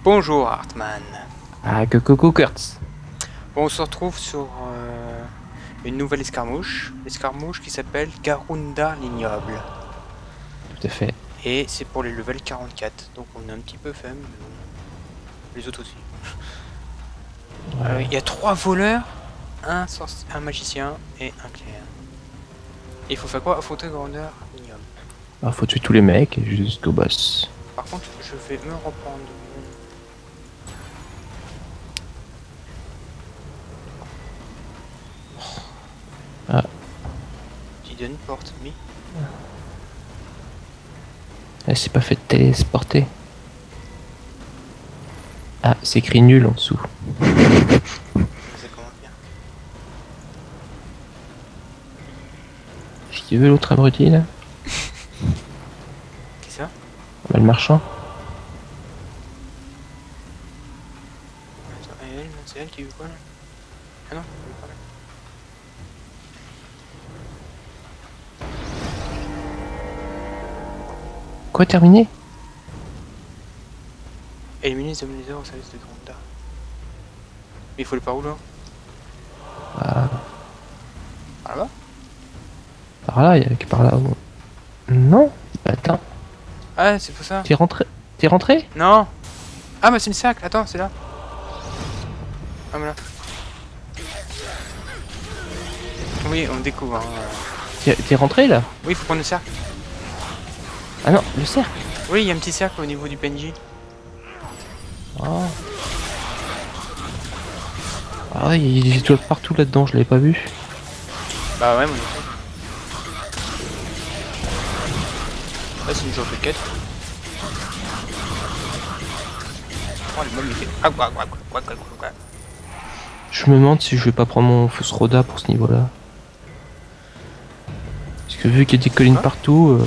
Bonjour Hartmann. Ah, coucou Kurtz. Bon, on se retrouve sur une nouvelle escarmouche qui s'appelle Garunda l'Ignoble. Tout à fait. Et c'est pour les levels 44, donc on est un petit peu faible, mais bon. Les autres aussi. Ouais. Il y a 3 voleurs, un magicien et un clerc. Et il faut faire quoi? Affronter Garunda l'Ignoble. Alors, faut tuer tous les mecs jusqu'au boss. Par contre, je vais me reprendre. Ah. Tu donnes une porte, oui. Elle s'est pas fait téléporter. Ah, c'est écrit nul en dessous. Ça commence bien. Si tu veux l'autre abruti là. Qui ça? Bah, le marchand. Attends, c'est elle qui veut quoi là? Ah non, elle veut pas là. Quoi, terminé? Éliminer les omniseurs au service de Garunda. Mais il faut le par où là? Ah, Par là-bas? par là, il y a que par là. Bon. Non. Attends. Ah, c'est pour ça. T'es rentré? T'es rentré? Non. Ah, mais c'est une cercle. Attends, c'est là. Ah, voilà. Oui, on découvre. Hein. T'es rentré là? Oui, il faut prendre le cercle. Ah non, le cercle. Oui, il y a un petit cercle au niveau du PNJ. Oh. Ah ouais, il y a des étoiles partout là-dedans, je l'avais pas vu. Bah ouais, mon effet. Là, c'est une genre de quête. Oh, le môme, il fait... Ah, quoi. Je me demande si je vais pas prendre mon fausse Roda pour ce niveau-là. Parce que vu qu'il y a des collines partout,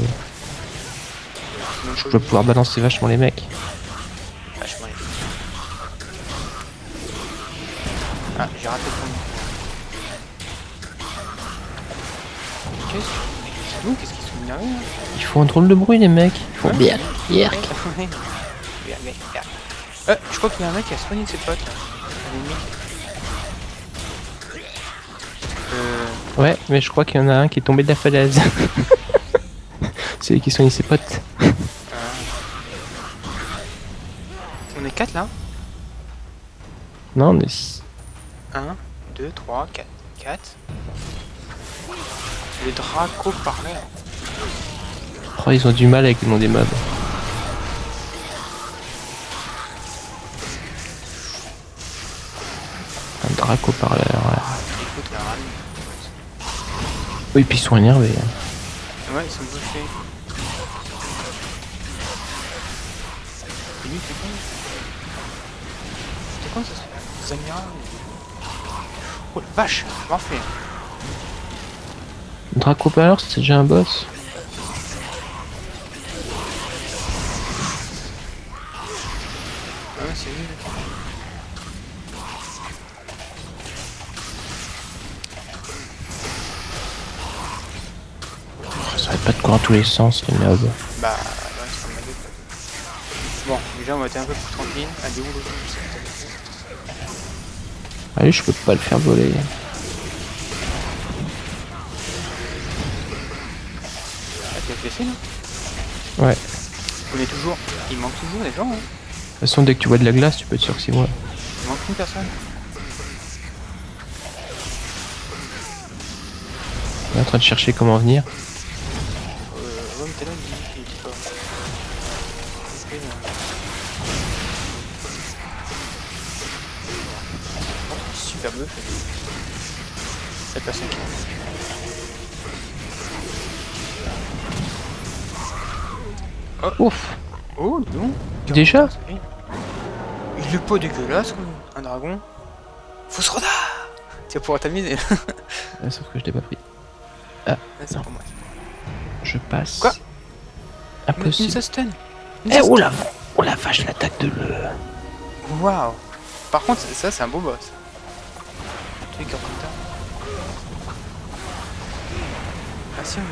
je dois pouvoir balancer vachement les mecs. Vachement les... Ah, j'ai raté le premier. Qu'est-ce qu'ils sont énervés là? Ils font un drôle de bruit les mecs. Ils font bien. Yerk. Je crois qu'il y a un mec qui a soigné ses potes là. Un ennemi. Ouais, mais je crois qu'il y en a un qui est tombé de la falaise. C'est lui qui soigne ses potes. On est 4 là? Non, on est... 1, 2, 3, 4. 4. Les Draco parleurs. Oh, ils ont du mal avec le nom des mobs. Un Draco parleur, ouais. Écoute la rame. Oui, puis ils sont énervés. Ouais, ils sont bouffés. Et lui, c'est con. C'est con ça, Zamira. Oh la vache, m'en fait. Draco parleur, c'est déjà un boss. Ah ouais, c'est nul. Ça arrête pas de courir dans tous les sens, les mobs. Bah, ouais, c'est comme ma gueule. Bon, déjà, on va être un peu plus tranquille. Allez, où l'autre? Allez, je peux pas le faire voler. Ah, tu as fait là? Ouais. On est toujours... Il manque toujours des gens, hein. De toute façon, dès que tu vois de la glace, tu peux être sûr que c'est moi. Il manque une personne. On est en train de chercher comment venir. Ouais, mais t'es là, il dit pas. Ok, super bœuf. Cette personne qui... Oh, Ouf. oh non. Déjà? Il est pas dégueulasse, quoi. Un dragon. Fausse Roda. Tu vas pouvoir t'amuser. Ouais, sauf que je l'ai pas pris. Ah, c'est pour moi. Je passe. Quoi? Une Impossible. stun. Eh, oh la vache, l'attaque de le... Waouh. Par contre, ça, c'est un beau boss. Tu es comme ça. Ah si,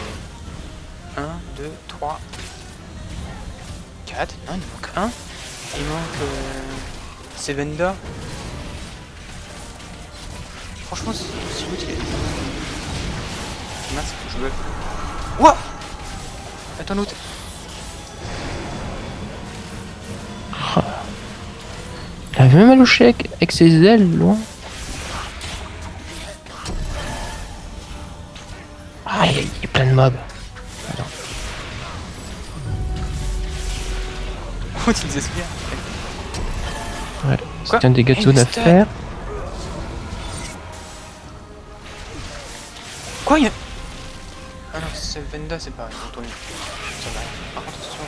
on est... 1, 2, 3... 4. Non, il manque 1. Il manque Sevenda. Franchement, c'est l'autre qui est. Mince, je veux. Ouah! Attends, l'autre. Il avait même à loucher avec ses ailes, loin. Ah, il y a plein de mobs. Alors. Oh, tu disais bien. Ouais, c'est un dégât de zone à faire. Quoi, il y a... Ah non, c'est Venda, c'est pareil, Antonio. Ça va. Par contre, attention.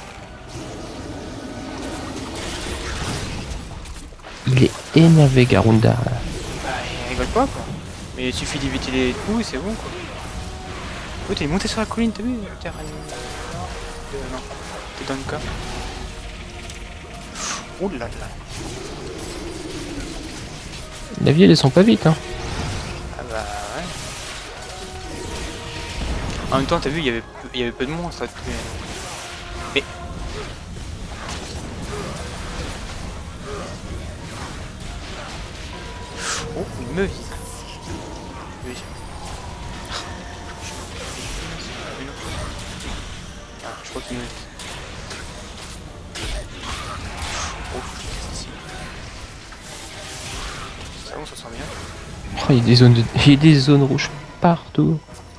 Il est énervé, Garunda. Bah, il rigole pas, quoi. Mais il suffit d'éviter les coups et c'est bon, quoi. Oh, t'es monté sur la colline, t'as vu? T'es non, t'es dans le cas. Oh là là. La vie, elles sont pas vite, hein. Ah bah ouais. En même temps, t'as vu, il y avait peu de monstres à tuer. Mais... Oh, il me vise. Oui. Ah, je crois qu'il me vise. Oh, c'est bon, ça sent bien. Oh, il y a des zones il y a des zones rouges partout.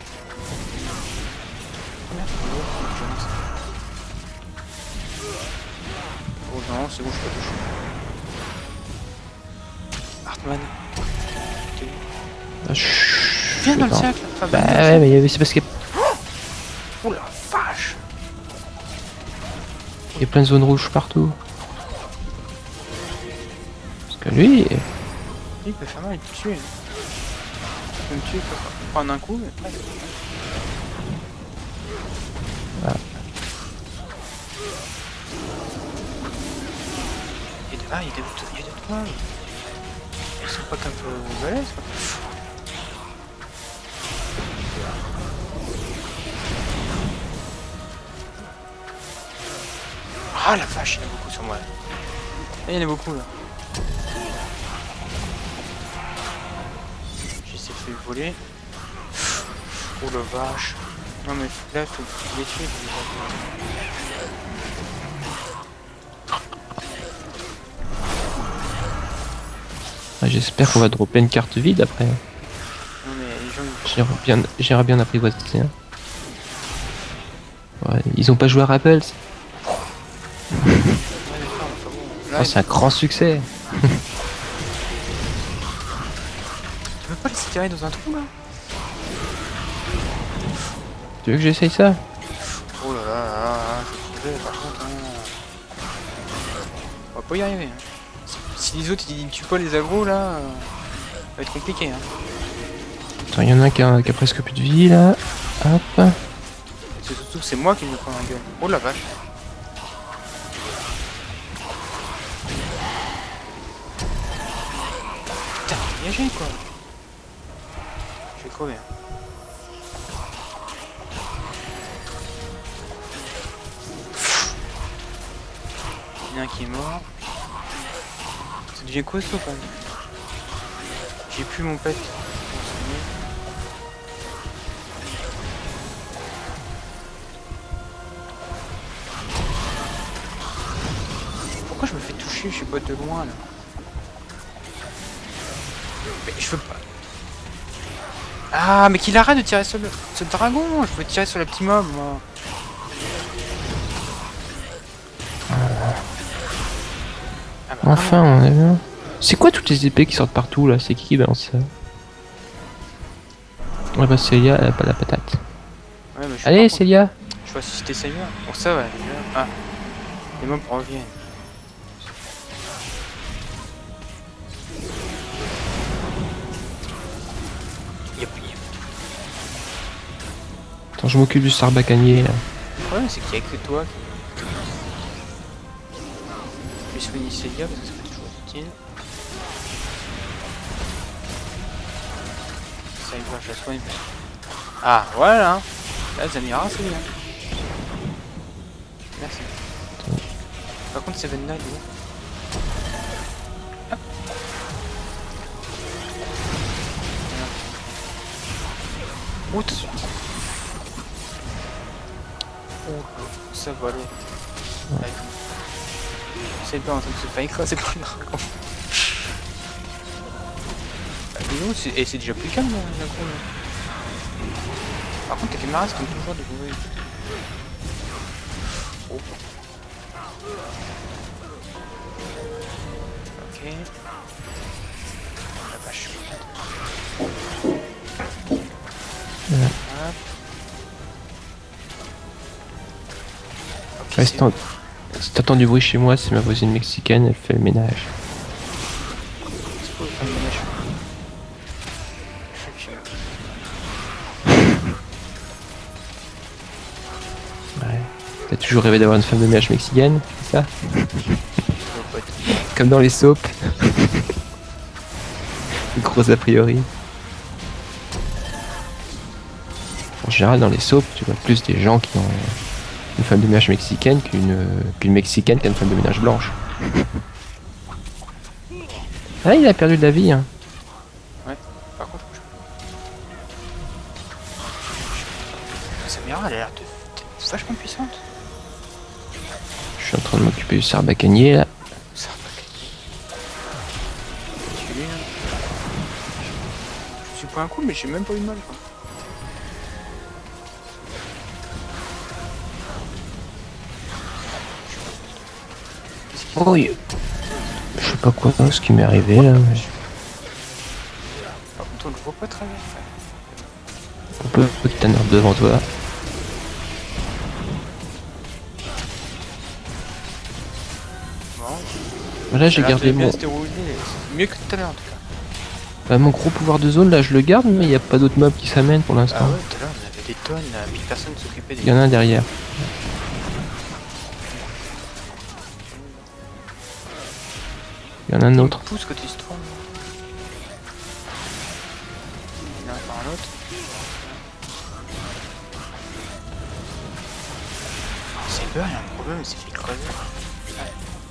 Oh non, c'est bon, je peux pas toucher. Hartmann. Viens dans le cercle. Enfin, bah ouais, mais c'est parce qu'il oh la vache. y a plein de zones rouges partout. Parce que lui... Il peut faire mal, il peut tuer. Il peut me tuer, quoi. Pas en un coup, mais presque. Ah. Il y a des toits. Ils sont pas comme balèzes, quoi. Ah la vache, il y en a beaucoup sur moi. Là, il y en a beaucoup là. J'essaie de le voler. Oh la vache. Non mais là, faut les tuer. Ah, j'espère qu'on va dropper une carte vide après. Non mais les gens... J'irai bien apprivoiser. Hein. Ouais, ils ont pas joué à Rappels. Oh, c'est un grand succès. Tu veux pas les tirer dans un trou là? Tu veux que j'essaye ça? Oh là là là là, je vais par contre. Hein. On va pas y arriver. Hein. Si les autres ils tuent pas les agros là, ça va être compliqué. Hein. Attends, il y en a un qui a presque plus de vie là. Hop. C'est surtout que c'est moi qui me prends un gueule. Oh la vache. Putain, dégagé quoi. Je vais crever. Hein. Il y en a un qui est mort. Ça devient costaud quand même. J'ai plus mon pet. Pourquoi je me fais toucher? Je suis pas de loin là. Mais je veux pas. Ah, mais qu'il arrête de tirer sur le dragon. Je veux tirer sur le petit mob moi. Ah bah, Enfin, on est bien. C'est quoi toutes les épées qui sortent partout là? C'est qui balance ça? Ouais bah Célia, elle a pas la patate. Ouais, mais allez Célia. Je vais assister Célia. Bon ça va déjà. Ah, les mobs reviennent. Yep. Attends, je m'occupe du sarbacanier là. Le problème c'est qu'il y a que toi qui... Je vais soigner Célia parce que ça fait toujours utile. Ça y va, je la soigne. Ah voilà. Là Zamira c'est bien. Merci. Par contre c'est Venda, il est où? Oh, attention. Oh, ça va aller. Ouais. C'est pas en train de se faire écraser par le dragon. Dis donc, c'est déjà plus calme d'un coup. Par contre, ta caméra c'est comme toujours de mauvais. Oh. Ok. La vache. Ouais. Okay, ouais, si t'entends du bruit chez moi, c'est ma voisine mexicaine, elle fait le ménage. C'est quoi le ménage? Ouais. T'as toujours rêvé d'avoir une femme de ménage mexicaine, c'est ça? Comme dans les soaps. Gros a priori. En général, dans les soaps, tu vois plus des gens qui ont une femme de ménage mexicaine qu'une mexicaine qui a une femme de ménage blanche. Ah, il a perdu de la vie, hein. Ouais, par contre, Samira, elle a l'air vachement puissante. Je suis en train de m'occuper du sarbacanier là. Je suis pas un coup, mais j'ai même pas eu de mal, quoi. Oh, je sais pas quoi, ce qui m'est arrivé là. Mais... Par contre, on le voit pas très bien. On peut que t'as un arbre devant toi. Bon. Là j'ai gardé mon... C'est mieux que tout à l'heure en tout cas. Bah, mon gros pouvoir de zone là je le garde, mais il n'y a pas d'autres mobs qui s'amènent pour l'instant. Ah ouais, tout à l'heure on avait des tonnes, puis personne ne s'occupait des... Il y en a un derrière. Il y en a un autre. Pousse côté storm. Il y en a par un autre. C'est peur, il y a un problème, il s'est fait creuser. Ouais.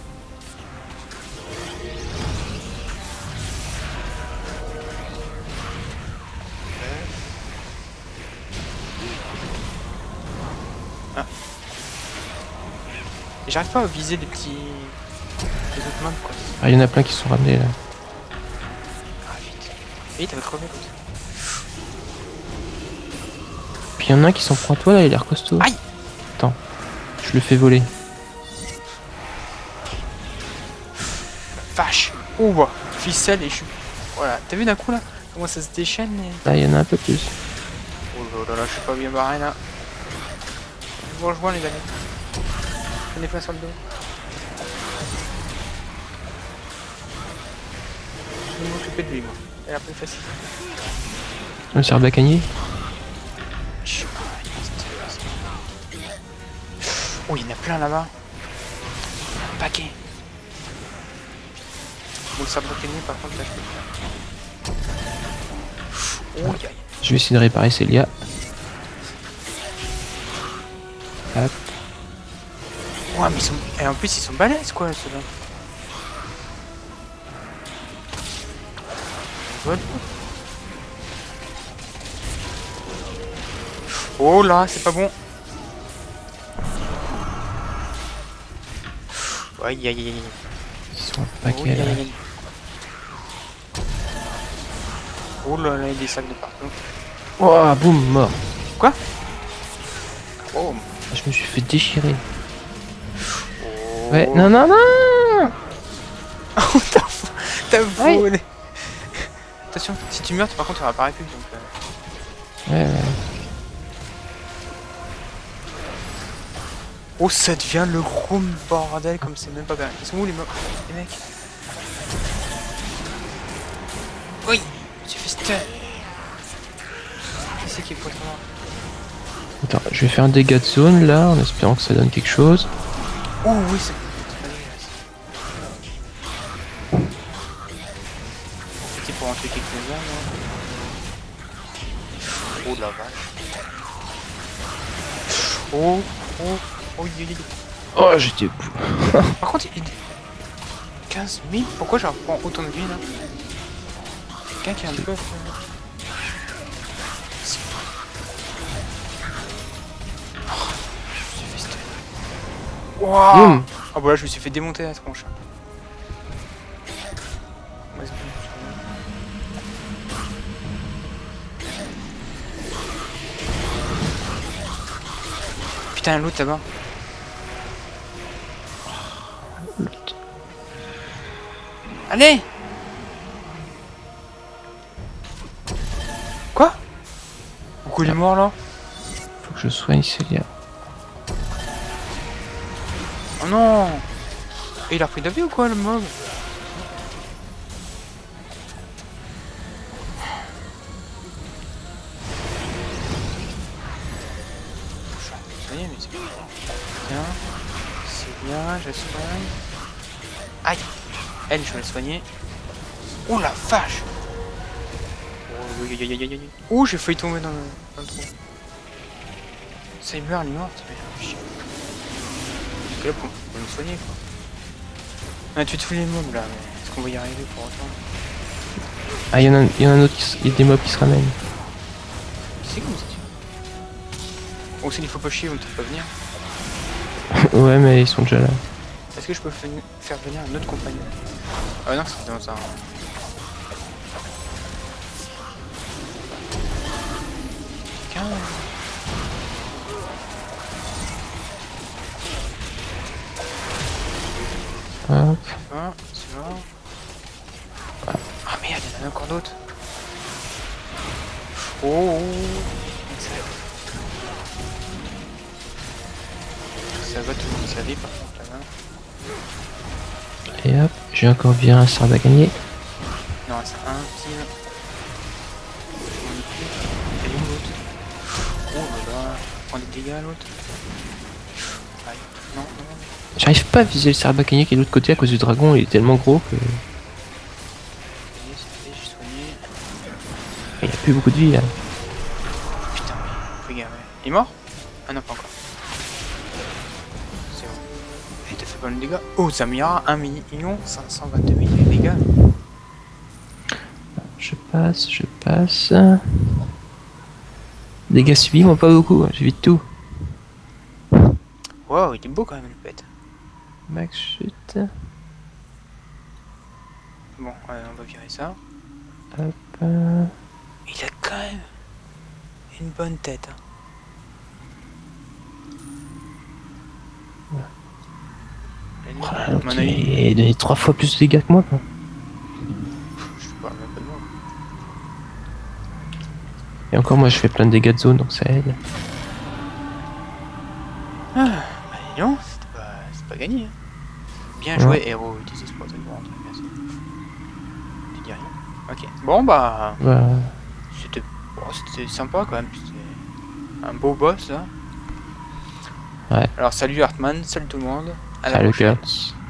Ah. J'arrive pas à viser des petits... des autres mobs quoi. Ah, il y en a plein qui sont ramenés là. Ah vite. Vite, t'avais crevé comme ça. Puis il y en a un qui s'en prend à toi là, il a l'air costaud. Aïe! Attends, je le fais voler. Vache! Oh bah! Ficelle et je suis... Voilà, t'as vu d'un coup là? Comment ça se déchaîne et... Là il y en a un peu plus. Oh là là, je suis pas bien barré là. Je vous rejoins les amis. Prenez plein sur le dos. Je vais m'occuper de lui moi. Elle a plus facile. Le sarbacanier. Oh, il y en a plein là-bas. Un paquet. Bon, le sarbacanier par contre là je peux faire. Oh, aïe. Je vais essayer de réparer Célia. Hop. Ouais, mais ils sont... Et en plus ils sont balèzes quoi ceux-là. Voilà. Oh là, c'est pas bon. Aïe aïe aïe aïe. Ils sont un paquet là. Oh là là, il y a des sacs de partout. Oh, boum, mort. Quoi? Oh. Je me suis fait déchirer. Oh. Ouais, non, non, non. Oh, t'as volé. Attention, si tu meurs, par contre, tu réapparais plus. Donc, Ouais, ouais. Oh, ça devient le gros bordel comme c'est même pas bien. Ils sont où les mecs? Oui, j'ai fait stun. Qui c'est qui est pour toi? Attends, je vais faire un dégât de zone là, en espérant que ça donne quelque chose. Oh oui, c'est... C'était pour en tuer quelques-uns, là. Oh la vache. Oh, oh, oh, Oh, j'étais... Par contre, il... 15 000? Pourquoi j'en reprends autant de vie, là? Quelqu'un qui a un buff... Wouah. Boum. Oh bah là je me suis fait démonter la tronche. Ouais, putain l'autre là-bas. Allez. Quoi? Pourquoi il est mort là? Faut que je soigne Célia. Oh non. Et il a repris de la vie ou quoi le mob? Ça y est, mais c'est bien. C'est bien, je soigne. Aïe. Elle, je vais la soigner. Oh la vache. Oh, j'ai failli tomber dans le trou. Ça il meurt, il est mort, mais chier. Parce que là, pour me soigner quoi. Ah, tu te fous les mobs là, mais est-ce qu'on va y arriver pour autant? Ah, il y en a un autre, il y a des mobs qui se ramènent. C'est cool ça. Bon, s'il faut pas chier, vous ne pouvez pas venir. Ouais, mais ils sont déjà là. Est-ce que je peux faire venir un autre compagnon? Ah non, c'est dans un... Quelqu'un... Hop. C'est mort. Ah merde, il y en a encore d'autres. Oh. Ça va tout le monde saler par contre là-bas. Et hop, j'ai encore viré un sarde à gagner. Non, c'est un petit. Elle est où l'autre? Oh là là, prend des dégâts l'autre. Aïe, non, non. J'arrive pas à viser le sarde à gagner qui est de l'autre côté à cause du dragon, il est tellement gros que. J'ai soigné. Il n'y a plus beaucoup de vie là. Putain, mais fais gaffe. Il est mort? Ah non, pas encore. C'est bon. Et t'as fait pas de dégâts? Oh, Zamira, 1 522 000 de dégâts. Je passe. Dégâts subis, moi pas beaucoup, j'évite tout. Wow, il est beau quand même le pet. Max chute. Bon, on va virer ça. Hop. Il a quand même une bonne tête. Hein. Ok, il a donné 3 fois plus de dégâts que moi quoi. Je parle même pas de moi. Et encore moi je fais plein de dégâts de zone donc ça aide. Ah, bah non, c'est pas gagné. Hein. Bien joué, héros, utilise pour cette grande, merci. Tu dis rien. Ok. Bon bah. C'était sympa quand même. C'était un beau boss là. Ouais. Alors salut Hartman, salut tout le monde. À la Salut prochaine. Kurtz.